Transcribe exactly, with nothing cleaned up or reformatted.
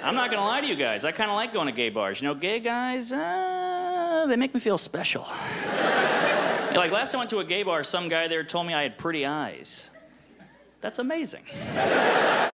I'm not gonna lie to you guys. I kind of like going to gay bars. You know, gay guys, uh, they make me feel special. Yeah, like last time I went to a gay bar, some guy there told me I had pretty eyes. That's amazing.